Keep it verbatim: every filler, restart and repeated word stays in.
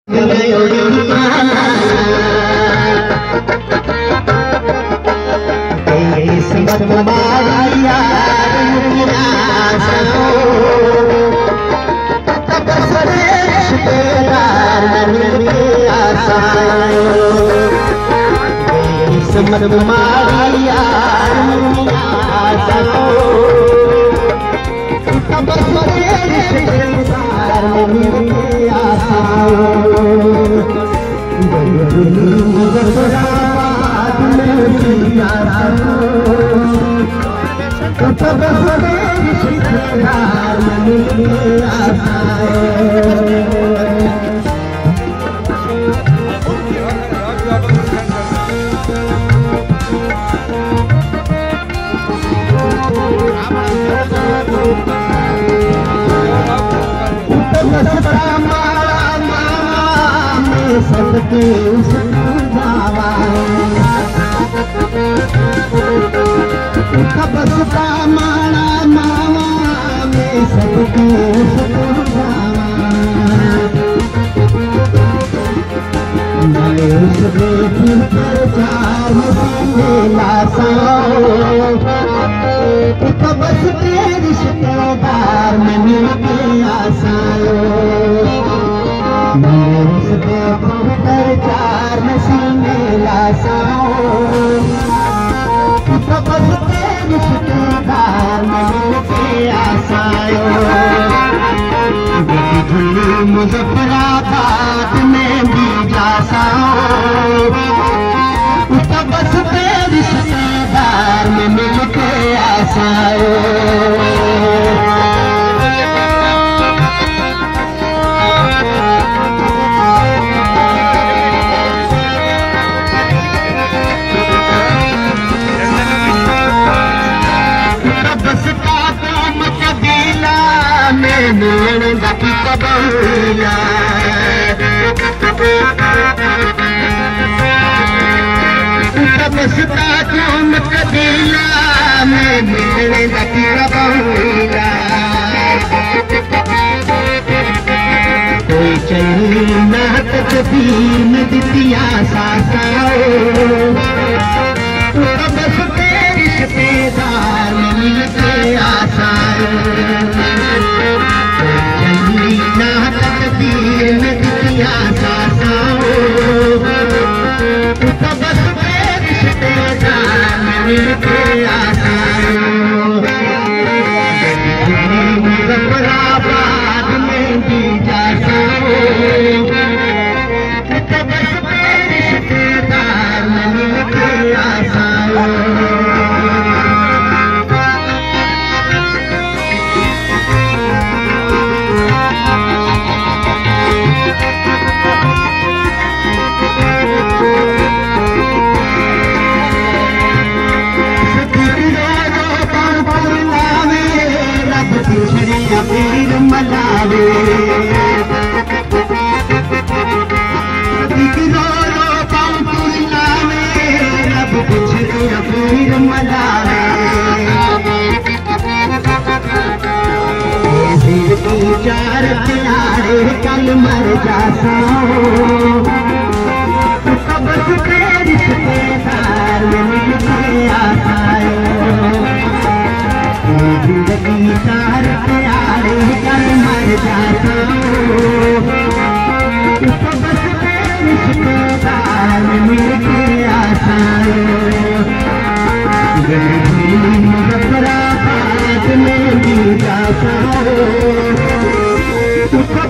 मुजफ्फराबाद में भी जा बस तेरे रिश्तेदार में मिल के आसाओ। कबीला में मिलने लगी बहुला कोई चली नात कबीन दितिया सासाओ बस तेरे रिश्तेदार मिल के आसाओ। चली नात कबीन दितिया सासाओ बस तेरे रिश्तेदार मिल के आसाओ। मुजफ्फराबाद में भी जा बस तेरे रिश्तेदार मिल के आसाओ। पीर मलावे रो रो पंपुर लावे रब पिछड़े पीर मलावे चार प्यारे कल मर जासा बस तेरे रिश्तेदार मिल के आसाओ। जिंदगी चार प्यारे कल मर जाता बस तेरे रिश्तेदार मिल के आसाओ। मुजफ्फराबाद में भी जाता